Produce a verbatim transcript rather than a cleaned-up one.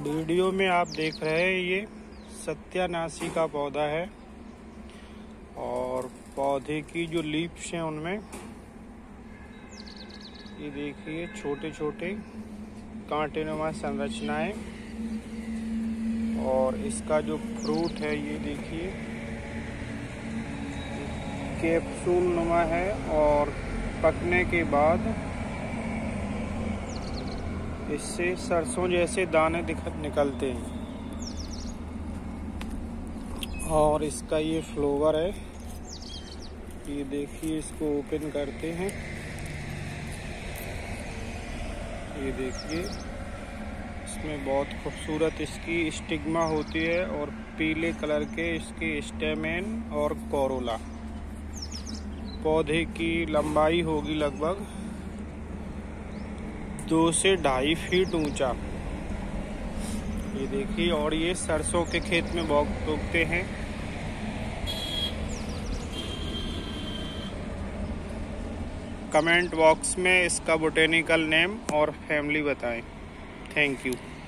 Video में आप देख रहे हैं ये सत्यानाशी का पौधा है और पौधे की जो लीव्स हैं उनमें ये देखिए छोटे छोटे कांटेनुमा संरचनाएं, और इसका जो फ्रूट है ये देखिए कैप्सूल नुमा है और पकने के बाद इससे सरसों जैसे दाने निकलते हैं। और इसका ये फ्लावर है, ये देखिए इसको ओपन करते हैं, ये देखिए इसमें बहुत खूबसूरत इसकी स्टिग्मा होती है और पीले कलर के इसके स्टेमेन और कोरोला। पौधे की लंबाई होगी लगभग दो से ढाई फीट ऊंचा। ये देखिए, और ये सरसों के खेत में बहुत उगते हैं। कमेंट बॉक्स में इसका बोटेनिकल नेम और फैमिली बताएं। Thank you.